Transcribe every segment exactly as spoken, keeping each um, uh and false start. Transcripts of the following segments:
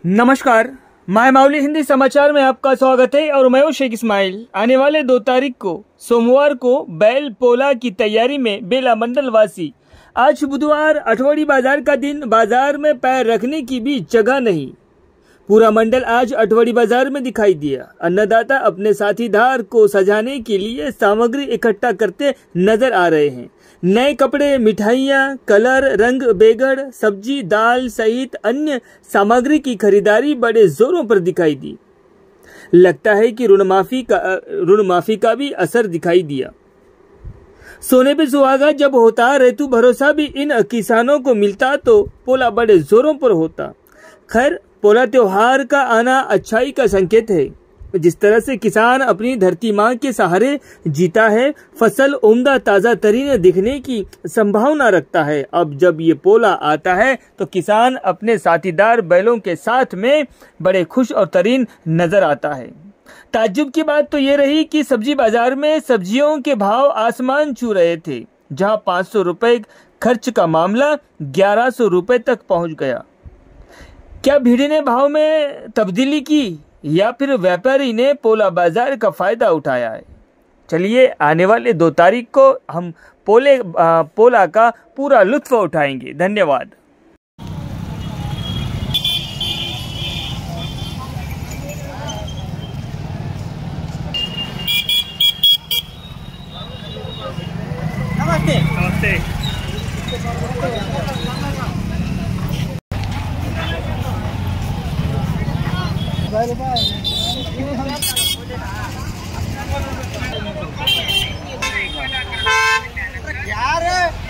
नमस्कार, माय माउली हिंदी समाचार में आपका स्वागत है और मैं हूं शेख इस्माइल। आने वाले दो तारीख को सोमवार को बैल पोला की तैयारी में बेला मंडल वासी। आज बुधवार अठवड़ी बाजार का दिन, बाजार में पैर रखने की भी जगह नहीं। पूरा मंडल आज अठवड़ी बाजार में दिखाई दिया। अन्नदाता अपने साथीदार को सजाने के लिए सामग्री इकट्ठा करते नजर आ रहे हैं। नए कपड़े, मिठाइयाँ, कलर, रंग, बेगड़, सब्जी, दाल सहित अन्य सामग्री की खरीदारी बड़े जोरों पर दिखाई दी। लगता है कि ऋण माफी का ऋण माफी का भी असर दिखाई दिया। सोने पे सुहागा जब होता, ऋतु भरोसा भी इन किसानों को मिलता तो पोला बड़े जोरों पर होता। खैर, पोला त्योहार का आना अच्छाई का संकेत है। जिस तरह से किसान अपनी धरती माँ के सहारे जीता है, फसल उम्दा ताजा तरीन दिखने की संभावना रखता है। अब जब ये पोला आता है तो किसान अपने साथीदार बैलों के साथ में बड़े खुश और तरीन नजर आता है। ताज्जुब की बात तो ये रही कि सब्जी बाजार में सब्जियों के भाव आसमान छू रहे थे। जहां पाँच सौ रुपए खर्च का मामला ग्यारह सौ रुपए तक पहुंच गया। क्या भीड़ ने भाव में तब्दीली की या फिर व्यापारी ने पोला बाजार का फायदा उठाया है? चलिए, आने वाले दो तारीख को हम पोले आ, पोला का पूरा लुत्फ उठाएंगे। धन्यवाद। नमस्ते। नमस्ते। यार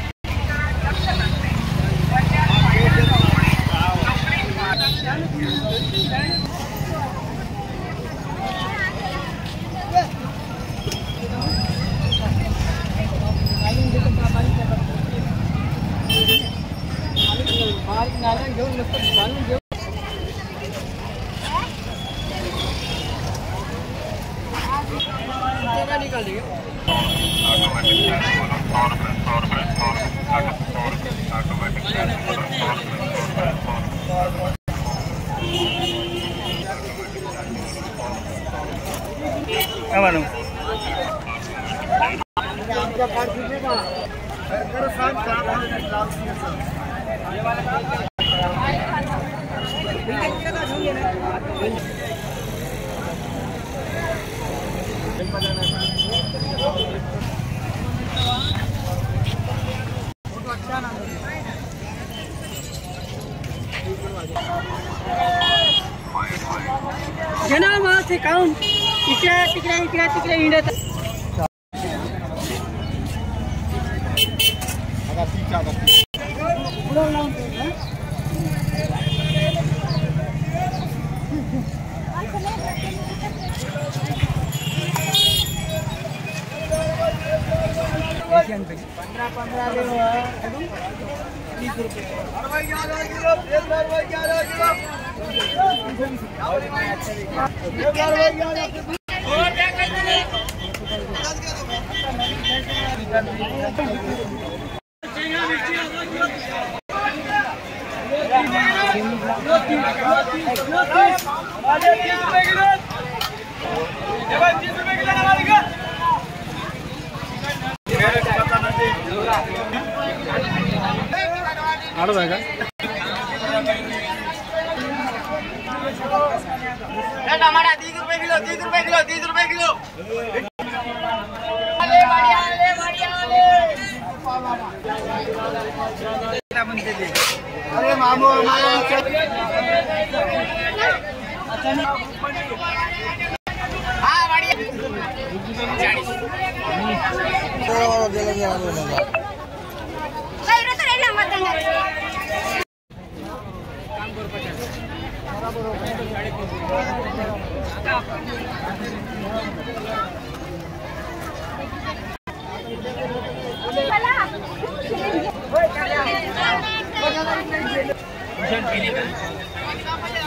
निकाल देंगे। जना वहाँ से काउंट इकड़ा टिकड़ा इकड़ा टिकड़ा इंडा आगा पीछा आगा पूरा लाउंड है पंद्रह पंद्रह ले लो तीस रुपये अरवई ग्यारह किलो अरवई ग्यारह किलो टमाटर तीस रुपए किलो तीस रुपए किलो तीस रुपए किलो अरे मामू हाँ बढ़िया